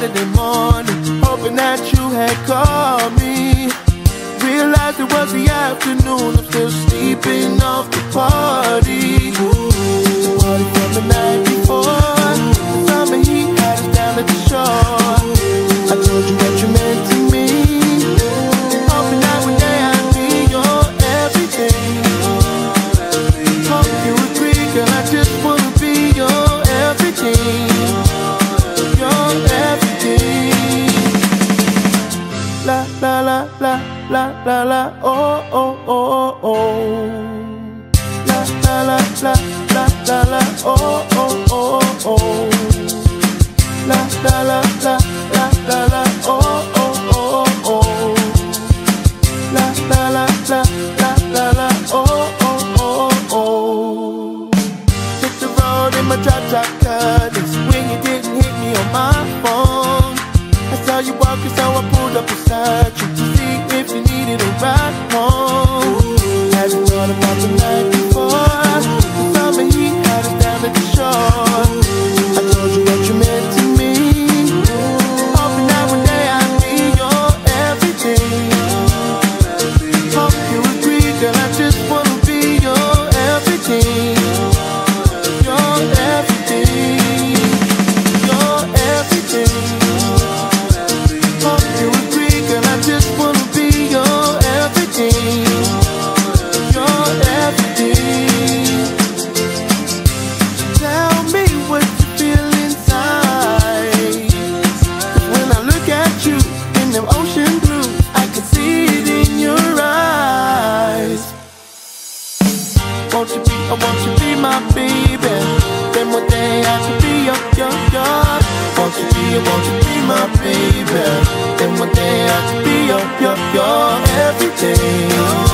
Saturday morning, hoping that you had called me. Realized it was the afternoon, I'm still sleeping off the party. The party from the night before, the summer heat had us down at the shore. I told you what you meant to me, hoping that one day I'd be your everything. Hope you agree, girl, I just wanna be your everything. Your everything. La la la la la la la, oh oh oh oh. La la la la la la la, oh oh oh oh. La la la la la la la, oh oh oh oh. La la la la la la la, oh oh oh oh. Hit the road in my drop-top Cadillac when you didn't hit me on my phone. I saw you walking, so I pulled up beside you to see if you needed a ride home. Hadn't thought about the night before, the summer heat had us down at the shore. I told you what you meant to me, hoping that one day I'd be your everything. Hope you agree, girl, I just wanna be your everything. Your everything. Your everything. Hope you agree, girl, I just wanna be your everything. Your everything. Tell me what you feel inside. 'Cause when I look at you in them ocean blue, I can see it in your eyes. Won't you be my baby? Then one day I could be your. Won't you be my baby? Then one day I could be your everything.